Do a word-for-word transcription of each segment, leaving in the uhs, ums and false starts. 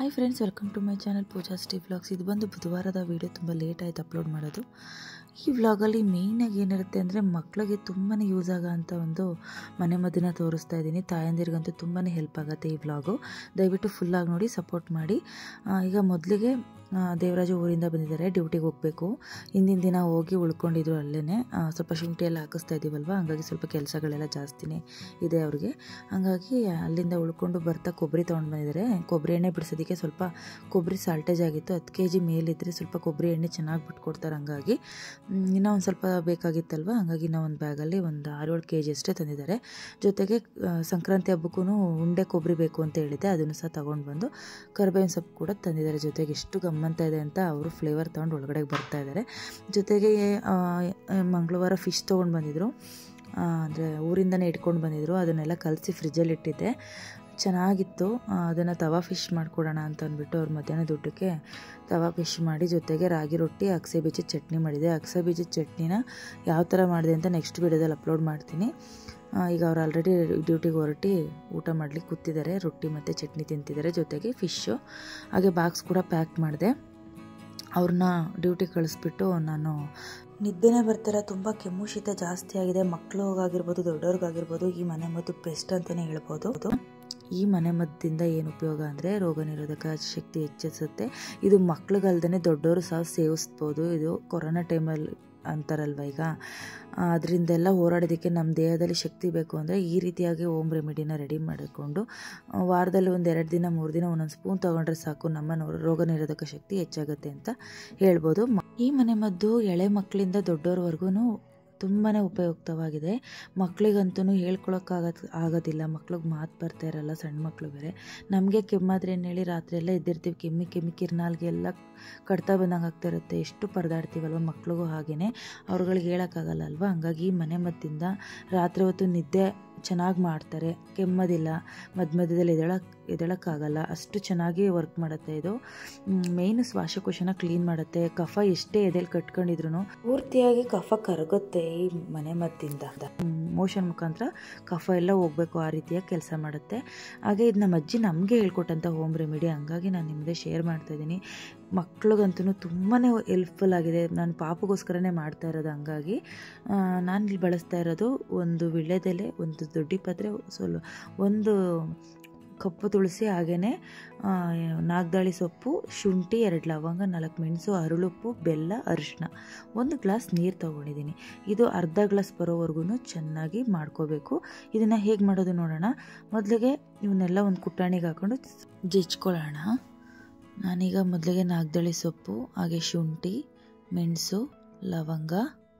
Hi friends, welcome to my channel Pooja stay vlogs. ಇದು ಬಂದು ಬುಧವಾರದ ವೀಡಿಯೋ, ತುಂಬ ಲೇಟ್ ಆಯಿತು ಅಪ್ಲೋಡ್ ಮಾಡೋದು. ಈ ವ್ಲಾಗಲ್ಲಿ ಮೇಯ್ನಾಗಿ ಏನಿರುತ್ತೆ ಅಂದರೆ ಮಕ್ಕಳಿಗೆ ತುಂಬಾ ಯೂಸ್ ಆಗೋ ಅಂಥ ಒಂದು ಮನೆ ಮದ್ದನ್ನ ತೋರಿಸ್ತಾ ಇದ್ದೀನಿ. ತಾಯಂದಿರಿಗಂತೂ ತುಂಬಾ ಹೆಲ್ಪ್ ಆಗುತ್ತೆ ಈ ವ್ಲಾಗು. ದಯವಿಟ್ಟು ಫುಲ್ಲಾಗಿ ನೋಡಿ, ಸಪೋರ್ಟ್ ಮಾಡಿ. ಈಗ ಮೊದಲಿಗೆ ದೇವರಾಜು ಊರಿಂದ ಬಂದಿದ್ದಾರೆ, ಡ್ಯೂಟಿಗೆ ಹೋಗಬೇಕು. ಹಿಂದಿನ ದಿನ ಹೋಗಿ ಉಳ್ಕೊಂಡಿದ್ರು ಅಲ್ಲೇ. ಸ್ವಲ್ಪ ಶುಂಠಿ ಎಲ್ಲ ಹಾಕಿಸ್ತಾ ಇದ್ದೀವಲ್ವ, ಹಂಗಾಗಿ ಸ್ವಲ್ಪ ಕೆಲಸಗಳೆಲ್ಲ ಜಾಸ್ತಿನೇ ಇದೆ ಅವ್ರಿಗೆ. ಹಾಗಾಗಿ ಅಲ್ಲಿಂದ ಉಳ್ಕೊಂಡು ಬರ್ತಾ ಕೊಬ್ಬರಿ ತೊಗೊಂಡು ಬಂದಿದ್ದಾರೆ. ಕೊಬ್ಬರಿ ಎಣ್ಣೆ ಬಿಡಿಸೋದಕ್ಕೆ ಸ್ವಲ್ಪ ಕೊಬ್ಬರಿ ಸಾಲ್ಟೇಜ್ ಆಗಿತ್ತು. ಹತ್ತು ಕೆ ಜಿ ಮೇಲಿದ್ದರೆ ಸ್ವಲ್ಪ ಕೊಬ್ಬರಿ ಎಣ್ಣೆ ಚೆನ್ನಾಗಿ ಬಿಟ್ಕೊಡ್ತಾರೆ. ಹಂಗಾಗಿ ಇನ್ನೂ ಒಂದು ಸ್ವಲ್ಪ ಬೇಕಾಗಿತ್ತಲ್ವ, ಹಾಗಾಗಿ ನಾವು ಒಂದು ಬ್ಯಾಗಲ್ಲಿ ಒಂದು ಆರು ಏಳು ಕೆ ಜಿ ಅಷ್ಟೇ ತಂದಿದ್ದಾರೆ. ಜೊತೆಗೆ ಸಂಕ್ರಾಂತಿ ಹಬ್ಬಕ್ಕೂ ಉಂಡೆ ಕೊಬ್ಬರಿ ಬೇಕು ಅಂತ ಹೇಳಿದ್ದೆ, ಅದನ್ನು ಸಹ ತೊಗೊಂಡು ಬಂದು ಕರಿಬೇವಿನ ಸೊಪ್ಪು ಕೂಡ ತಂದಿದ್ದಾರೆ. ಜೊತೆಗೆ ಎಷ್ಟು ಗಮ್ಮಂತ ಇದೆ ಅಂತ ಅವರು ಫ್ಲೇವರ್ ತೊಗೊಂಡು ಒಳಗಡೆ ಬರ್ತಾ ಇದ್ದಾರೆ. ಜೊತೆಗೆ ಮಂಗಳವಾರ ಫಿಶ್ ತೊಗೊಂಡು ಬಂದಿದ್ರು, ಅಂದರೆ ಊರಿಂದನೇ ಇಟ್ಕೊಂಡು ಬಂದಿದ್ರು. ಅದನ್ನೆಲ್ಲ ಕಲಸಿ ಫ್ರಿಜ್ಜಲ್ಲಿ ಇಟ್ಟಿದ್ದೆ, ಚೆನ್ನಾಗಿತ್ತು. ಅದನ್ನು ತವಾ ಫಿಶ್ ಮಾಡಿಕೊಡೋಣ ಅಂತ ಅಂದ್ಬಿಟ್ಟು ಅವ್ರು ಮಧ್ಯಾಹ್ನ ದುಡ್ಡಕ್ಕೆ ತವಾ ಫಿಶ್ ಮಾಡಿ, ಜೊತೆಗೆ ರಾಗಿ ರೊಟ್ಟಿ, ಅಗಸೆ ಬೀಜದ ಚಟ್ನಿ ಮಾಡಿದೆ. ಅಗಸೆ ಬೀಜದ ಚಟ್ನಿನ ಯಾವ ಥರ ಮಾಡಿದೆ ಅಂತ ನೆಕ್ಸ್ಟ್ ವೀಡಿಯೋದಲ್ಲಿ ಅಪ್ಲೋಡ್ ಮಾಡ್ತೀನಿ. ಈಗ ಅವ್ರು ಆಲ್ರೆಡಿ ಡ್ಯೂಟಿಗೆ ಹೊರಟಿ ಊಟ ಮಾಡಲಿಕ್ಕೆ ಕೂತಿದ್ದಾರೆ. ರೊಟ್ಟಿ ಮತ್ತು ಚಟ್ನಿ ತಿಂತಿದ್ದಾರೆ, ಜೊತೆಗೆ ಫಿಶ್ಶು. ಹಾಗೆ ಬಾಕ್ಸ್ ಕೂಡ ಪ್ಯಾಕ್ ಮಾಡಿದೆ. ಅವ್ರನ್ನ ಡ್ಯೂಟಿಗೆ ಕಳಿಸ್ಬಿಟ್ಟು ನಾನು ನಿದ್ದೆನೇ ಬರ್ತಿಲ್ಲ. ತುಂಬ ಕೆಮ್ಮು ಶೀತ ಜಾಸ್ತಿ ಆಗಿದೆ. ಮಕ್ಕಳಿಗಾಗಿರ್ಬೋದು, ದೊಡ್ಡವ್ರಿಗಾಗಿರ್ಬೋದು ಈ ಮನೆ ಮದ್ದು ಬೆಸ್ಟ್ ಅಂತಲೇ ಹೇಳ್ಬೋದು. ಈ ಮನೆ ಮದ್ದಿಂದ ಏನು ಉಪಯೋಗ ಅಂದರೆ ರೋಗ ನಿರೋಧಕ ಶಕ್ತಿ ಹೆಚ್ಚಿಸುತ್ತೆ. ಇದು ಮಕ್ಳಿಗಲ್ದೇ ದೊಡ್ಡವರು ಸಹ ಸೇವಿಸ್ಬೋದು. ಇದು ಕೊರೋನಾ ಟೈಮಲ್ಲಿ ಅಂತಾರಲ್ವ, ಈಗ ಅದರಿಂದೆಲ್ಲ ಹೋರಾಡೋದಕ್ಕೆ ನಮ್ಮ ದೇಹದಲ್ಲಿ ಶಕ್ತಿ ಬೇಕು ಅಂದರೆ ಈ ರೀತಿಯಾಗಿ ಹೋಮ್ ರೆಮಿಡಿನ ರೆಡಿ ಮಾಡಿಕೊಂಡು ವಾರದಲ್ಲಿ ಒಂದು ಎರಡು ದಿನ ಮೂರು ದಿನ ಒಂದೊಂದು ಸ್ಪೂನ್ ತೊಗೊಂಡ್ರೆ ಸಾಕು, ನಮ್ಮ ರೋಗ ನಿರೋಧಕ ಶಕ್ತಿ ಹೆಚ್ಚಾಗುತ್ತೆ ಅಂತ ಹೇಳ್ಬೋದು. ಈ ಮನೆ ಮದ್ದು ಎಳೆ ಮಕ್ಕಳಿಂದ ದೊಡ್ಡವ್ರವರೆಗೂ ತುಂಬಾ ಉಪಯುಕ್ತವಾಗಿದೆ. ಮಕ್ಕಳಿಗಂತೂ ಹೇಳ್ಕೊಳಕ್ಕಾಗ ಆಗೋದಿಲ್ಲ. ಮಕ್ಳಿಗೆ ಮಾತು ಬರ್ತಾ ಇರಲ್ಲ, ಸಣ್ಣ ಮಕ್ಕಳು ಬೇರೆ. ನಮಗೆ ಕೆಮ್ಮಾದ್ರೆ ಏನು ಹೇಳಿ ರಾತ್ರಿ ಎಲ್ಲ ಎದ್ದಿರ್ತೀವಿ, ಕೆಮ್ಮಿ ಕೆಮ್ಮಿ ಕಿರ್ನಾಲ್ಗೆ ಎಲ್ಲ ಕಟ್ತಾ ಬಂದಂಗೆ ಆಗ್ತಾ ಇರುತ್ತೆ. ಎಷ್ಟು ಪರದಾಡ್ತೀವಲ್ವ, ಮಕ್ಳಿಗೂ ಹಾಗೇ ಅವ್ರುಗಳಿಗೆ ಹೇಳೋಕ್ಕಾಗಲ್ಲ ಅಲ್ವ. ಹಂಗಾಗಿ ಮನೆ ಮದ್ದಿಂದ ರಾತ್ರಿ ಹೊತ್ತು ನಿದ್ದೆ ಚೆನ್ನಾಗಿ ಮಾಡ್ತಾರೆ, ಕೆಮ್ಮೋದಿಲ್ಲ, ಮಧ್ಯ ಮಧ್ಯದಲ್ಲಿ ಎದಳಕ್ಕೆ ಎದಳಕ್ಕಾಗಲ್ಲ, ಅಷ್ಟು ಚೆನ್ನಾಗಿ ವರ್ಕ್ ಮಾಡುತ್ತೆ. ಇದು ಮೇಯ್ನು ಶ್ವಾಸಕೋಶನ ಕ್ಲೀನ್ ಮಾಡುತ್ತೆ. ಕಫ ಎಷ್ಟೇ ಎದೆಯಲ್ಲಿ ಕಟ್ಕೊಂಡಿದ್ರು ಪೂರ್ತಿಯಾಗಿ ಕಫ ಕರಗುತ್ತೆ ಈ ಮನೆ ಮದ್ದಿಂದ. ಮೋಷನ್ ಮುಖಾಂತರ ಕಫ ಎಲ್ಲ ಹೋಗಬೇಕು, ಆ ರೀತಿಯಾಗಿ ಕೆಲಸ ಮಾಡುತ್ತೆ. ಹಾಗೆ ಇದು ನಮ್ಮ ಅಜ್ಜಿ ನಮಗೆ ಹೇಳ್ಕೊಟ್ಟಂಥ ಹೋಮ್ ರೆಮಿಡಿ, ಹಂಗಾಗಿ ನಾನು ನಿಮ್ಮದೇ ಶೇರ್ ಮಾಡ್ತಾಯಿದ್ದೀನಿ. ಮಕ್ಳಿಗಂತೂ ತುಂಬಾ ಹೆಲ್ಪ್ಫುಲ್ ಆಗಿದೆ. ನಾನು ಪಾಪಗೋಸ್ಕರನೇ ಮಾಡ್ತಾ ಇರೋದು. ಹಂಗಾಗಿ ನಾನು ಇಲ್ಲಿ ಬಳಸ್ತಾ ಇರೋದು ಒಂದು ವೀಳ್ಯದೆಲೆ, ಒಂದು ದೊಡ್ಡ ಪತ್ರೆ, ಸ್ವಲ್ಪ ಒಂದು ಕಪ್ಪು ತುಳಸಿ, ಹಾಗೆಯೇ ನಾಗದಾಳಿ ಸೊಪ್ಪು, ಶುಂಠಿ, ಎರಡು ಲವಂಗ, ನಾಲ್ಕು ಮೆಣಸು, ಅರಳುಪ್ಪು, ಬೆಲ್ಲ, ಅರಿಶಿನ, ಒಂದು ಗ್ಲಾಸ್ ನೀರು ತೊಗೊಂಡಿದ್ದೀನಿ. ಇದು ಅರ್ಧ ಗ್ಲಾಸ್ ಬರೋವರೆಗೂ ಚೆನ್ನಾಗಿ ಮಾಡ್ಕೋಬೇಕು. ಇದನ್ನು ಹೇಗೆ ಮಾಡೋದು ನೋಡೋಣ. ಮೊದಲಿಗೆ ಇವನ್ನೆಲ್ಲ ಒಂದು ಕುಟ್ಟಾಣಿಗೆ ಹಾಕ್ಕೊಂಡು ಜಜ್ಕೊಳ್ಳೋಣ. ನಾನೀಗ ಮೊದಲಿಗೆ ನಾಗದಾಳಿ ಸೊಪ್ಪು, ಹಾಗೆ ಶುಂಠಿ, ಮೆಣಸು, ಲವಂಗ,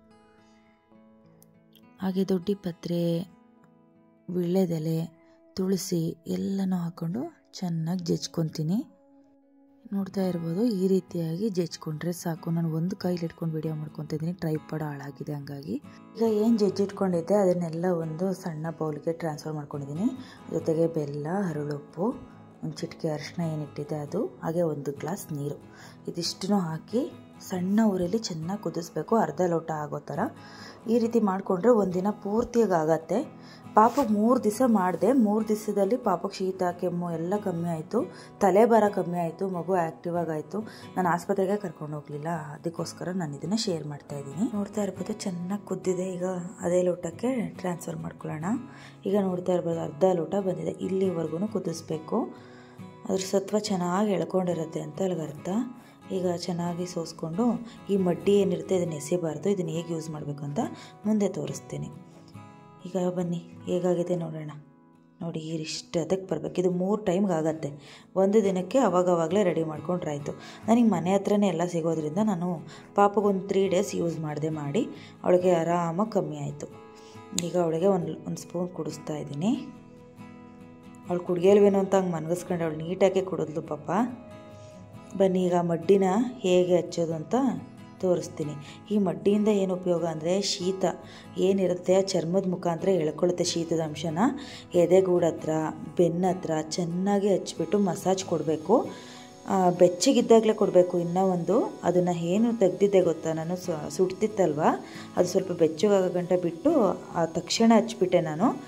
ಹಾಗೆ ದೊಡ್ಡ ಪತ್ರೆ, ವೀಳ್ಯದೆಲೆ, ತುಳಸಿ ಎಲ್ಲನೂ ಹಾಕ್ಕೊಂಡು ಚೆನ್ನಾಗಿ ಜಜ್ಕೊತೀನಿ. ನೋಡ್ತಾ ಇರ್ಬೋದು, ಈ ರೀತಿಯಾಗಿ ಜಜ್ಕೊಂಡ್ರೆ ಸಾಕು. ನಾನು ಒಂದು ಕೈಲಿ ಇಟ್ಕೊಂಡು ವಿಡಿಯೋ ಮಾಡ್ಕೊತಾ ಇದ್ದೀನಿ, ಟ್ರೈಪಾಡ್ ಹಾಳಾಗಿದೆ. ಹಂಗಾಗಿ ಈಗ ಏನು ಜಜ್ಜಿಟ್ಕೊಂಡಿದ್ದೆ ಅದನ್ನೆಲ್ಲ ಒಂದು ಸಣ್ಣ ಬೌಲ್ಗೆ ಟ್ರಾನ್ಸ್ಫರ್ ಮಾಡ್ಕೊಂಡಿದ್ದೀನಿ. ಜೊತೆಗೆ ಬೆಲ್ಲ, ಹರಳುಪ್ಪು, ಒಂದು ಚಿಟಿಕೆ ಅರಿಶಿನ ಏನಿಟ್ಟಿದೆ ಅದು, ಹಾಗೆ ಒಂದು ಗ್ಲಾಸ್ ನೀರು, ಇದಿಷ್ಟನ್ನು ಹಾಕಿ ಸಣ್ಣ ಊರಲ್ಲಿ ಚೆನ್ನಾಗಿ ಕುದಿಸ್ಬೇಕು, ಅರ್ಧ ಲೋಟ ಆಗೋ ಥರ. ಈ ರೀತಿ ಮಾಡಿಕೊಂಡ್ರೆ ಒಂದಿನ ಪೂರ್ತಿಯಾಗಿ ಆಗತ್ತೆ. ಪಾಪಗೆ ಮೂರು ದಿವಸ ಮಾಡಿದೆ. ಮೂರು ದಿವಸದಲ್ಲಿ ಪಾಪಕ್ಕೆ ಶೀತ, ಕೆಮ್ಮು ಎಲ್ಲ ಕಮ್ಮಿ ಆಯಿತು, ತಲೆ ಭಾರ ಕಮ್ಮಿ ಆಯಿತು, ಮಗು ಆ್ಯಕ್ಟಿವ್ ಆಗಾಯಿತು. ನಾನು ಆಸ್ಪತ್ರೆಗೆ ಕರ್ಕೊಂಡು ಹೋಗಲಿಲ್ಲ, ಅದಕ್ಕೋಸ್ಕರ ನಾನು ಇದನ್ನು ಶೇರ್ ಮಾಡ್ತಾ ಇದ್ದೀನಿ. ನೋಡ್ತಾ ಇರ್ಬೋದು, ಚೆನ್ನಾಗಿ ಕುದ್ದಿದೆ. ಈಗ ಅದೇ ಲೋಟಕ್ಕೆ ಟ್ರಾನ್ಸ್ಫರ್ ಮಾಡ್ಕೊಳ್ಳೋಣ. ಈಗ ನೋಡ್ತಾ ಇರ್ಬೋದು, ಅರ್ಧ ಲೋಟ ಬಂದಿದೆ. ಇಲ್ಲಿವರೆಗೂ ಕುದಿಸ್ಬೇಕು. ಅದ್ರ ಸತ್ವ ಚೆನ್ನಾಗಿ ಎಳ್ಕೊಂಡಿರುತ್ತೆ ಅಂತ ಅಲ್ಲಿಗೆ ಅರ್ಥ. ಈಗ ಚೆನ್ನಾಗಿ ಸೋಸ್ಕೊಂಡು ಈ ಮಡ್ಡಿ ಏನಿರುತ್ತೆ ಇದನ್ನು ಎಸಿಬಾರ್ದು. ಇದನ್ನು ಹೇಗೆ ಯೂಸ್ ಮಾಡಬೇಕು ಅಂತ ಮುಂದೆ ತೋರಿಸ್ತೀನಿ. ಈಗ ಬನ್ನಿ ಹೇಗಾಗಿದೆ ನೋಡೋಣ. ನೋಡಿ, ಇಷ್ಟು ಅದಕ್ಕೆ ಬರಬೇಕು. ಇದು ಮೂರು ಟೈಮ್ಗೆ ಆಗುತ್ತೆ. ಒಂದು ದಿನಕ್ಕೆ ಅವಾಗವಾಗಲೇ ರೆಡಿ ಮಾಡ್ಕೊಂಡ್ರಾಯ್ತು. ನನಗೆ ಮನೆ ಹತ್ರನೇ ಎಲ್ಲ ಸಿಗೋದ್ರಿಂದ ನಾನು ಪಾಪಗೊಂದು ತ್ರೀ ಡೇಸ್ ಯೂಸ್ ಮಾಡಿದೆ ಮಾಡಿ ಅವಳಿಗೆ ಆರಾಮಾಗಿ ಕಮ್ಮಿ ಆಯಿತು. ಈಗ ಅವಳಿಗೆ ಒಂದು ಒಂದು ಸ್ಪೂನ್ ಕುಡಿಸ್ತಾ ಇದ್ದೀನಿ. ಅವಳು ಕುಡಿಯಲ್ವೇನೋ ಅಂತ ಹಂಗೆ ಮನಗಿಸ್ಕೊಂಡು ಅವಳು ನೀಟಾಗಿ ಕುಡಿದ್ಲು ಪಾಪ. ಬನ್ನಿ ಈಗ ಮಡ್ಡಿನ ಹೇಗೆ ಹಚ್ಚೋದು ಅಂತ ತೋರಿಸ್ತೀನಿ. ಈ ಮಡ್ಡಿಯಿಂದ ಏನು ಉಪಯೋಗ ಅಂದರೆ ಶೀತ ಏನಿರುತ್ತೆ ಚರ್ಮದ ಮುಖಾಂತರ ಎಳ್ಕೊಳ್ಳುತ್ತೆ. ಶೀತದ ಅಂಶನ ಎದೆಗೂಡು ಹತ್ರ, ಬೆನ್ನ ಹತ್ರ ಚೆನ್ನಾಗಿ ಹಚ್ಬಿಟ್ಟು ಮಸಾಜ್ ಕೊಡಬೇಕು. ಬೆಚ್ಚಗಿದ್ದಾಗಲೇ ಕೊಡಬೇಕು. ಇನ್ನೂ ಒಂದು ಅದನ್ನು ಏನು ತೆಗ್ದಿದ್ದೆ ಗೊತ್ತಾ, ನಾನು ಸುಡ್ತಿತ್ತಲ್ವ, ಅದು ಸ್ವಲ್ಪ ಬೆಚ್ಚಗಾಗೋ ಗಂಟ ಬಿಟ್ಟು ಆ ತಕ್ಷಣ ಹಚ್ಬಿಟ್ಟೆ ನಾನು.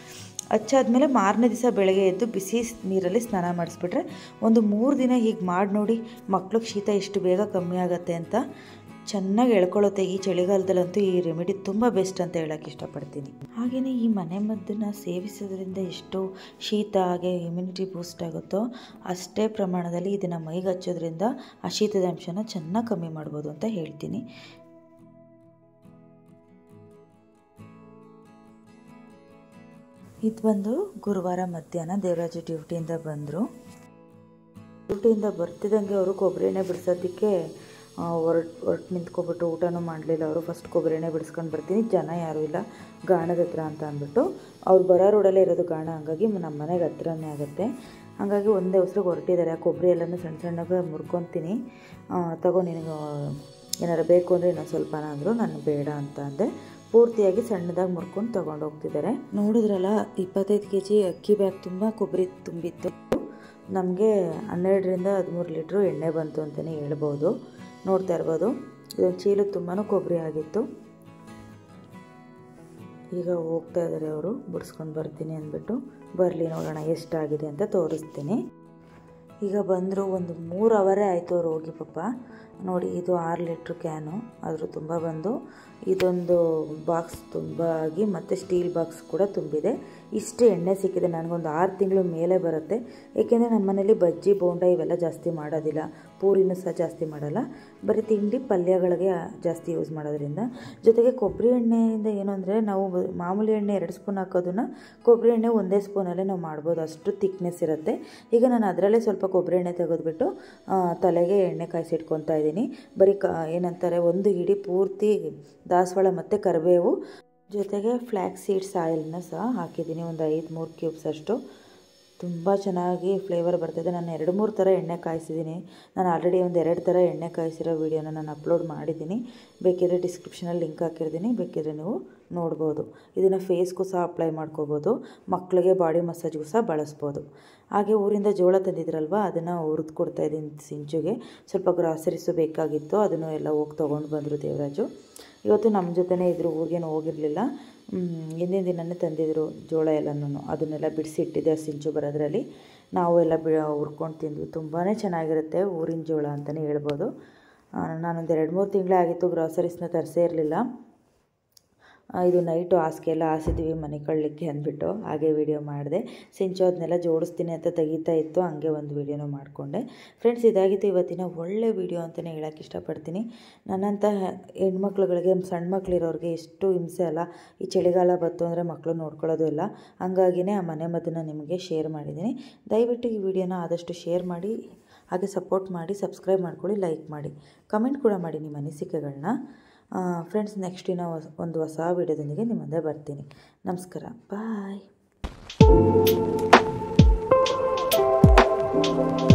ಹಚ್ಚಾದ್ಮೇಲೆ ಮಾರನೇ ದಿವಸ ಬೆಳಗ್ಗೆ ಎದ್ದು ಬಿಸಿ ನೀರಲ್ಲಿ ಸ್ನಾನ ಮಾಡಿಸ್ಬಿಟ್ರೆ ಒಂದು ಮೂರು ದಿನ ಹೀಗೆ ಮಾಡಿ ನೋಡಿ ಮಕ್ಳಿಗೆ ಶೀತ ಎಷ್ಟು ಬೇಗ ಕಮ್ಮಿ ಆಗುತ್ತೆ ಅಂತ. ಚೆನ್ನಾಗಿ ಎಳ್ಕೊಳ್ಳುತ್ತೆ. ಈ ಚಳಿಗಾಲದಲ್ಲಂತೂ ಈ ರೆಮಿಡಿ ತುಂಬ ಬೆಸ್ಟ್ ಅಂತ ಹೇಳೋಕ್ಕೆ ಇಷ್ಟಪಡ್ತೀನಿ. ಹಾಗೆಯೇ ಈ ಮನೆಮದ್ದನ್ನು ಸೇವಿಸೋದ್ರಿಂದ ಎಷ್ಟು ಶೀತ ಹಾಗೆ ಇಮ್ಯುನಿಟಿ ಬೂಸ್ಟ್ ಆಗುತ್ತೋ ಅಷ್ಟೇ ಪ್ರಮಾಣದಲ್ಲಿ ಇದನ್ನು ಮೈಗೆ ಹಚ್ಚೋದ್ರಿಂದ ಆ ಶೀತದ ಅಂಶನ ಚೆನ್ನಾಗಿ ಕಮ್ಮಿ ಮಾಡ್ಬೋದು ಅಂತ ಹೇಳ್ತೀನಿ. ಇದು ಬಂದು ಗುರುವಾರ ಮಧ್ಯಾಹ್ನ ದೇವರಾಜು ಡ್ಯೂಟಿಯಿಂದ ಬಂದರು. ಡ್ಯೂಟಿಯಿಂದ ಬರ್ತಿದ್ದಂಗೆ ಅವರು ಕೊಬ್ಬರಿ ಎಣ್ಣೆ ಬಿಡಿಸೋದಕ್ಕೆ ಹೊರಟು ಹೊರಟು ನಿಂತ್ಕೊಬಿಟ್ಟು ಊಟನೂ ಮಾಡಲಿಲ್ಲ. ಅವರು ಫಸ್ಟ್ ಕೊಬ್ಬರಿ ಎಣ್ಣೆ ಬಿಡಿಸ್ಕೊಂಡು ಬರ್ತೀನಿ, ಜನ ಯಾರೂ ಇಲ್ಲ ಗಾಣದ ಹತ್ರ ಅಂತ ಅಂದ್ಬಿಟ್ಟು. ಅವ್ರು ಬರೋ ರೋಡಲ್ಲೇ ಇರೋದು ಗಾಣ, ಹಂಗಾಗಿ ನಮ್ಮ ಮನೆಗೆ ಹತ್ರನೇ ಆಗುತ್ತೆ. ಹಾಗಾಗಿ ಒಂದೇ ಅವಸರಕ್ಕೆ ಹೊರಟಿದ್ದಾರೆ. ಆ ಕೊಬ್ಬರಿ ಎಲ್ಲನೂ ಸಣ್ಣ ಸಣ್ಣಗೆ ಮುರ್ಕೊತೀನಿ, ತಗೋ ನಿನಗೆ ಏನಾರು ಬೇಕು ಅಂದರೆ ಇನ್ನೊಂದು ಸ್ವಲ್ಪನ ಅಂದರು. ನಾನು ಬೇಡ ಅಂತ ಅಂದೆ. ಪೂರ್ತಿಯಾಗಿ ಸಣ್ಣದಾಗಿ ಮುರ್ಕೊಂಡು ತೊಗೊಂಡು ಹೋಗ್ತಿದ್ದಾರೆ. ನೋಡಿದ್ರಲ್ಲ, ಇಪ್ಪತ್ತೈದು ಕೆ ಜಿ ಅಕ್ಕಿ ಬ್ಯಾಗ್ ತುಂಬ ಕೊಬ್ಬರಿ ತುಂಬಿತ್ತು. ನಮಗೆ ಹನ್ನೆರಡರಿಂದ ಹದಿಮೂರು ಲೀಟ್ರು ಎಣ್ಣೆ ಬಂತು ಅಂತಲೇ ಹೇಳ್ಬೋದು. ನೋಡ್ತಾ ಇರ್ಬೋದು, ಇದೊಂದು ಚೀಲ ತುಂಬಾ ಕೊಬ್ಬರಿ ಆಗಿತ್ತು. ಈಗ ಹೋಗ್ತಾ ಇದ್ದಾರೆ ಅವರು, ಬಿಡಿಸ್ಕೊಂಡು ಬರ್ತೀನಿ ಅಂದ್ಬಿಟ್ಟು. ಬರಲಿ ನೋಡೋಣ ಎಷ್ಟಾಗಿದೆ ಅಂತ ತೋರಿಸ್ತೀನಿ. ಈಗ ಬಂದರು, ಒಂದು ಮೂರು ಅವರೇ ಆಯಿತು ಅವ್ರು ಹೋಗಿ. ಪಾಪ ನೋಡಿ, ಇದು ಆರು ಲೀಟ್ರ್ ಕ್ಯಾನು, ಆದರೂ ತುಂಬ ಬಂದು ಇದೊಂದು ಬಾಕ್ಸ್ ತುಂಬ ಆಗಿ ಮತ್ತು ಸ್ಟೀಲ್ ಬಾಕ್ಸ್ ಕೂಡ ತುಂಬಿದೆ. ಇಷ್ಟು ಎಣ್ಣೆ ಸಿಕ್ಕಿದೆ. ನನಗೊಂದು ಆರು ತಿಂಗಳು ಮೇಲೆ ಬರುತ್ತೆ. ಏಕೆಂದರೆ ನಮ್ಮ ಮನೇಲಿ ಬಜ್ಜಿ ಬೋಂಡ ಇವೆಲ್ಲ ಜಾಸ್ತಿ ಮಾಡೋದಿಲ್ಲ, ಪೂರಿನೂ ಸಹ ಜಾಸ್ತಿ ಮಾಡಲ್ಲ, ಬರೀ ತಿಂಡಿ ಪಲ್ಯಗಳಿಗೆ ಜಾಸ್ತಿ ಯೂಸ್ ಮಾಡೋದ್ರಿಂದ. ಜೊತೆಗೆ ಕೊಬ್ಬರಿ ಎಣ್ಣೆಯಿಂದ ಏನು ಅಂದರೆ, ನಾವು ಮಾಮೂಲಿ ಎಣ್ಣೆ ಎರಡು ಸ್ಪೂನ್ ಹಾಕೋದನ್ನು ಕೊಬ್ಬರಿ ಎಣ್ಣೆ ಒಂದೇ ಸ್ಪೂನಲ್ಲೇ ನಾವು ಮಾಡ್ಬೋದು, ಅಷ್ಟು ತಿಕ್ನೆಸ್ ಇರುತ್ತೆ. ಈಗ ನಾನು ಅದರಲ್ಲೇ ಸ್ವಲ್ಪ ಕೊಬ್ಬರಿ ಎಣ್ಣೆ ತೆಗೆದುಬಿಟ್ಟು ತಲೆಗೆ ಎಣ್ಣೆ ಕಾಯಿಸಿಟ್ಕೊತಾ ಇದ್ದೀನಿ. ಬರೀ ಕ ಏನಂತಾರೆ ಒಂದು ಹಿಡಿ ಪೂರ್ತಿ ದಾಸವಾಳ ಮತ್ತು ಕರಿಬೇವು, ಜೊತೆಗೆ ಫ್ಲ್ಯಾಕ್ಸ್ ಸೀಡ್ಸ್ ಆಯಿಲ್ನ ಸಹ ಹಾಕಿದ್ದೀನಿ, ಒಂದು ಐದು ಮೂರು ಕ್ಯೂಬ್ಸ್ ಅಷ್ಟು. ತುಂಬ ಚೆನ್ನಾಗಿ ಫ್ಲೇವರ್ ಬರ್ತಾಯಿದೆ. ನಾನು ಎರಡು ಮೂರು ಥರ ಎಣ್ಣೆ ಕಾಯಿಸಿದ್ದೀನಿ. ನಾನು ಆಲ್ರೆಡಿ ಒಂದು ಎರಡು ಥರ ಎಣ್ಣೆ ಕಾಯಿಸಿರೋ ವೀಡಿಯೋನ ನಾನು ಅಪ್ಲೋಡ್ ಮಾಡಿದ್ದೀನಿ. ಬೇಕಿದ್ರೆ ಡಿಸ್ಕ್ರಿಪ್ಷನಲ್ಲಿ ಲಿಂಕ್ ಹಾಕಿರ್ತೀನಿ, ಬೇಕಿದ್ರೆ ನೀವು ನೋಡ್ಬೋದು. ಇದನ್ನು ಫೇಸ್ಗೂ ಸಹ ಅಪ್ಲೈ ಮಾಡ್ಕೋಬೋದು, ಮಕ್ಕಳಿಗೆ ಬಾಡಿ ಮಸಾಜ್ಗೂ ಸಹ ಬಳಸ್ಬೋದು. ಹಾಗೆ ಊರಿಂದ ಜೋಳ ತಂದಿದ್ರಲ್ವ, ಅದನ್ನು ಹುರಿದು ಕೊಡ್ತಾಯಿದ್ದೀನಿ ಸಿಂಚುಗೆ. ಸ್ವಲ್ಪ ಗ್ರಾಸರೀಸು ಬೇಕಾಗಿತ್ತು, ಅದನ್ನು ಎಲ್ಲ ಹೋಗಿ ತೊಗೊಂಡು ಬಂದರು ದೇವರಾಜು. ಇವತ್ತು ನಮ್ಮ ಜೊತೆನೇ ಇದ್ದರು, ಊರಿಗೇನು ಹೋಗಿರಲಿಲ್ಲ. ಹಿಂದಿನ ದಿನವೇ ತಂದಿದ್ರು ಜೋಳ ಎಲ್ಲನೂ, ಅದನ್ನೆಲ್ಲ ಬಿಡಿಸಿ ಇಟ್ಟಿದ್ದೆ ಸಿಂಚು ಬರೋದ್ರಲ್ಲಿ. ನಾವು ಎಲ್ಲ ಬಿ ಹುರ್ಕೊಂಡು ತಿಂದ್ವಿ. ತುಂಬಾ ಚೆನ್ನಾಗಿರುತ್ತೆ ಊರಿನ ಜೋಳ ಅಂತಲೇ ಹೇಳ್ಬೋದು. ನಾನೊಂದು ಎರಡು ಮೂರು ತಿಂಗಳೇ ಆಗಿತ್ತು ಗ್ರಾಸರೀಸ್ನ ತರಿಸೇ ಇರಲಿಲ್ಲ. ಇದು ನೈಟು ಹಾಸಿಗೆ ಎಲ್ಲ ಹಾಸಿದ್ವಿ ಮನೆ ಕಳ್ಳಲಿಕ್ಕೆ ಅಂದ್ಬಿಟ್ಟು, ಹಾಗೆ ವೀಡಿಯೋ ಮಾಡಿದೆ. ಸಿಂಚು ಅದನ್ನೆಲ್ಲ ಜೋಡಿಸ್ತೀನಿ ಅಂತ ತೆಗಿತಾ ಇತ್ತು, ಹಂಗೆ ಒಂದು ವೀಡಿಯೋನೂ ಮಾಡಿಕೊಂಡೆ. ಫ್ರೆಂಡ್ಸ್, ಇದಾಗಿತ್ತು ಇವತ್ತಿನ ಒಳ್ಳೆ ವೀಡಿಯೋ ಅಂತಲೇ ಹೇಳೋಕ್ಕೆ ಇಷ್ಟಪಡ್ತೀನಿ. ನನ್ನಂಥ ಹೆಣ್ಮಕ್ಳುಗಳಿಗೆ, ಸಣ್ಣ ಮಕ್ಕಳಿರೋರಿಗೆ ಎಷ್ಟು ಹಿಂಸೆ ಅಲ್ಲ. ಈ ಚಳಿಗಾಲ ಬಂತು ಅಂದರೆ ಮಕ್ಕಳು ನೋಡ್ಕೊಳ್ಳೋದು ಇಲ್ಲ. ಹಂಗಾಗಿಯೇ ಆ ಮನೆ ಮದ್ದನ್ನು ನಿಮಗೆ ಶೇರ್ ಮಾಡಿದ್ದೀನಿ. ದಯವಿಟ್ಟು ಈ ವಿಡಿಯೋನ ಆದಷ್ಟು ಶೇರ್ ಮಾಡಿ, ಹಾಗೆ ಸಪೋರ್ಟ್ ಮಾಡಿ, ಸಬ್ಸ್ಕ್ರೈಬ್ ಮಾಡ್ಕೊಳ್ಳಿ, ಲೈಕ್ ಮಾಡಿ, ಕಮೆಂಟ್ ಕೂಡ ಮಾಡಿ ನಿಮ್ಮ ಅನಿಸಿಕೆಗಳನ್ನ. ಫ್ರೆಂಡ್ಸ್, ನೆಕ್ಸ್ಟ್ ಇನ್ನೂ ಒಂದು ಹೊಸ ವೀಡಿಯೋದೊಂದಿಗೆ ನಿಮ್ಮ ಮುಂದೆ ಬರ್ತೀನಿ. ನಮಸ್ಕಾರ, ಬಾಯ್.